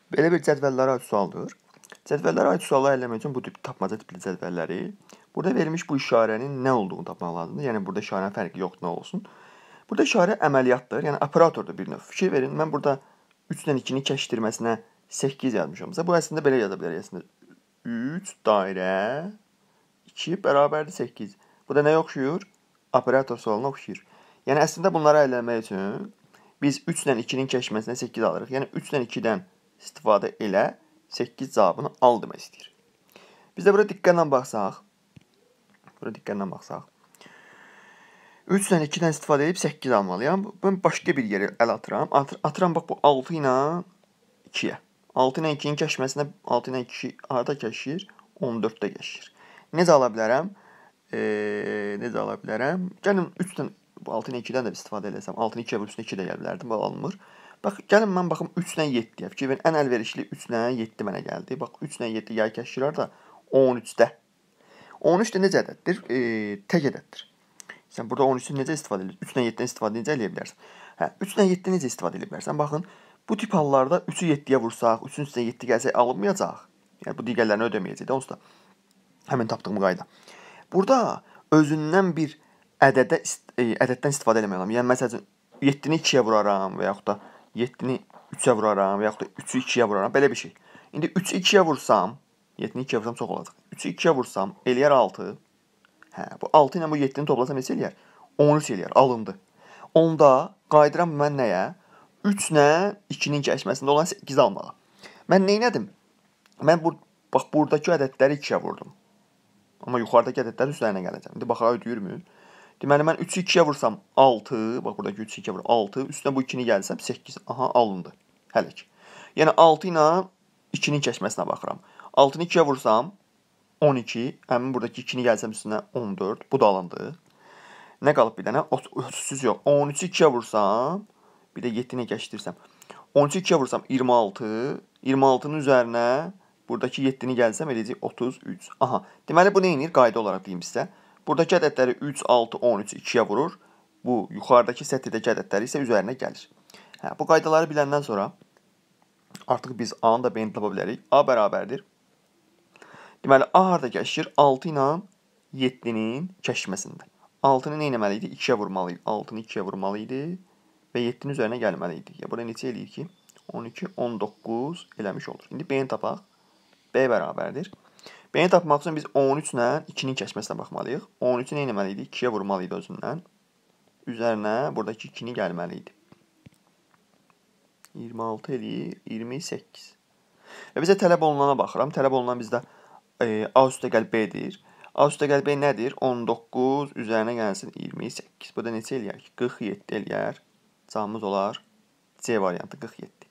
Belə bir cədvəllərə aid sualdır. Cədvəllərə aid suallar eləmək üçün bu tip tapmaca tipli cədvəlləri burada verilmiş bu işarənin nə olduğunu tapmaq lazımdır. Yəni burada işarənin fərqi yoxdur, nə olsun. Burada işarə əməliyyatdır, yəni operatordur bir növ. Fikir verin, mən burada 3 ilə 2-ni kəşdirməsinə 8 yazmışamsa, bu əslində belə yaza bilərik əslində. 3 dairə 2 bərabərdir 8. Bu da nəyə oxşuyur? Operator sualına oxşuyur. Yəni əslində bunları əlləmək üçün biz 3 ilə 2-nin kəşməsinə 8 alırıq. Yəni 3 ilə 2-dən istifadə elə 8 cavabını al demək istəyir. Biz də bura diqqətlə baxsaq. 3 ilə 2-dən istifadə edib 8 almalıyam. Ben başqa bir yerə əl atıram. Atıram bax bu 6 ilə 2-yə. 6 ilə 2-nin kəşməsinə 6 ilə 2 harda kəşir? 14-də kəşir. Necə ala bilərəm? Gəlin 3-dən 6 ilə 2-dən də istifadə eləsəm. 6-nı 2-yə vurub üstünə 2 də gələ bilərdim. Bu alınmır. Bax, gəlin mən baxım 3 ilə 7-yə. Fikir verin, ən əlverişli 3 ilə 7 mənə gəldi. Bax, 3 ilə 7 yay kəşir da 13-də. 13 də necə ədəddir? Tək ədəddir. Sən burada 13-dən necə istifadə edirsən? 3 ilə 7-dən istifadə necə edə bilərsən? 3 ilə 7-dən necə istifadə edə bilərsən? Baxın, bu tip hallarda 3-ü 7-yə vursaq, 3-ün üstünə 7 gəlsək alınmayacaq. Yəni, bu digərlərini ödəməyəcək də onsuz da. Həmin tapdığım qayda. Burada özündən bir ədəddən istifadə eləmək lazım. Yəni, məsəl üçün, 7-ni 2-yə vuraram və yaxud da 7-ni 3-ə vuraram və yaxud da 3-ü 2-yə vuraram. Belə bir şey. İndi 3-ü 2-yə vursam, 7-ni 2-yə vursam çox olacaq. 3-ü 2-yə vursam, eləyər 6. Bu 6 ilə bu 7-ni toplasam neçə eləyər? 13 eləyər, alındı. Onda qayıdıram mən nəyə? 3 ilə 2-nin kəşməsində olan 8 almağa. Mən neynədim? Mən bax, buradakı ədədləri 2-yə vurdum. Amma yuxarıdakı ədədlərin üzərinə gələcəm. İndi baxağa ödəyirmi? Deməli, mən 3-ü 2-yə vursam 6, bax, buradakı 3-ü 2-yə vursam 6, üstünə bu 2-ni gəlsəm 8, aha, alındı. Hələ ki. Yəni, 6 ilə 2-nin kəşməsinə baxıram. 6-nı 2-yə vursam 12, həmin buradakı 2-ni gəlsəm üstünə 14, bu da alındı. Nə qalıb bir dənə? 30 yox, 13-ü 2-yə vursam, bir də 7-ni kəşdirsəm. 13-ü 2-yə vursam 26, 26-nın üzərinə buradakı 7-ni gəlsəm eləyəcək 33. Aha, deməli, bu nə edir? Qayda olaraq deyim sizə. Buradakı ədədləri 3, 6, 13, 2-yə vurur. Bu, yuxarıdakı sətirdəki ədədləri isə üzərinə gəlir. Bu qaydaları biləndən sonra artıq biz A-nı da B-ni tapa bilərik. A bərabərdir. Deməli, A harada kəşir? 6 ilə 7-nin kəşməsində. 6-nı nə etməli idi? 2-yə vurmalı idi. 6-nı 2-yə vurmalı idi və 7-nin üzərinə gəlməli idi. Ya, burada neçə eləyir ki? 12, 19 eləmiş olur. İndi B-ni tapaq. B bərabərdir. B-ni tapmaq üçün biz 13 ilə 2-nin kəşməsinə baxmalıyıq. 13-ü nə etməli idi? 2-yə vurmalı idi özündən. Üzərinə buradakı 2-ni gəlməli idi. 26 eləyir, 28. Və bizə tələb olunana baxıram. Tələb olunan bizdə A üstəgəl B-dir. A üstəgəl B nədir? 19 üzərinə gəlsin 28. Bu da neçə eləyər ki? 47 eləyər. Cavabımız olar C variantı 47.